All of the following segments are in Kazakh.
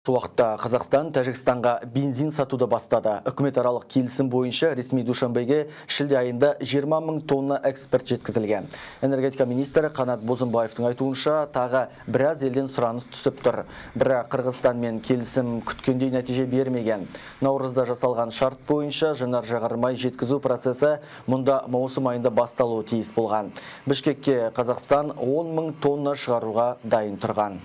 Уақытта Қазақстан Тәжікстанға бензин сатуды бастады. Үкіметаралық келісім бойынша ресми Душанбеге шілде айында 20 мың тонна экспорт жеткізілген. Энергетика министрі Қанат Бозымбаевтың айтуынша, тағы біраз елден сұраныс түсіп тұр. Бірақ Қырғызстанмен келісім күткендей нәтиже бермеген. Наурызда жасалған шарт бойынша жанар-жағармай жеткізу процесі мұнда маусым айында басталуы тиіс болған. Бішкекке Қазақстан 10 мың тонна шығаруға дайын тұрған.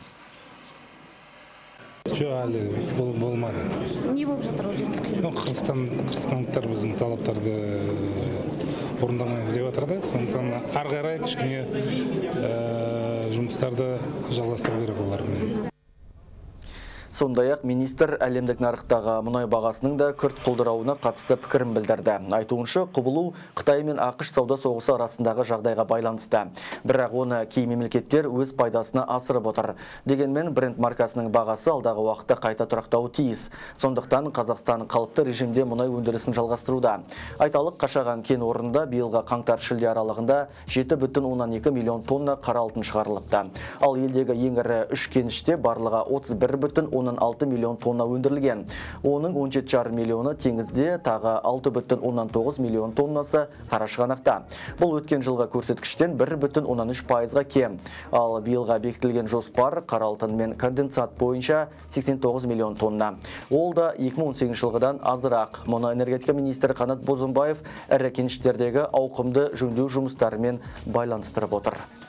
Жоқ, әлі болмады. Не болып жатыр ол жерде? Қырғызстандықтар біздің талаптарды орындамаймыз деп жатыр да. Сондықтан ары қарай кішкене жұмыстарды жалғастыру керек олармен. Сондай-ақ министр әлемдік нарықтағы мұнай бағасының да күрт құлдырауына қатысты пікірін білдірді. Айтуынша, құбылу Қытай мен ақш сауда соғысы арасындағы жағдайға байланысты. Бірақ оны кей мемлекеттер өз пайдасына асырып отыр. Дегенмен бренд маркасының бағасы алдағы уақытта қайта тұрақтауы тиіс. Сондықтан Қазақстан қалыпты режимде мұнай өндірісін жалғастыруда. Айталық, Қашаған кен орнында биылғы қаңтар-шілде аралығында 7,2 миллион тонна қара алтын шығарылыпты. Ал елдегі ең ірі 3 кеніште барлығы 31,6 миллион тонна өндірілген. Оның 17,5 миллионы теңізде, тағы 6,9 миллион тоннасы Қарашығанақта. Бұл өткен жылға көрсеткіштен 1,13%-ға кем. Ал биылға бекітілген жоспар қара алтын мен конденсат бойынша 89 миллион тонна. Ол да 2018 жылғыдан азырақ. Мұны энергетика министрі Қанат Бозымбаев ірі кеніштердегі ауқымды жөндеу жұмыстарымен байланыстырып отыр.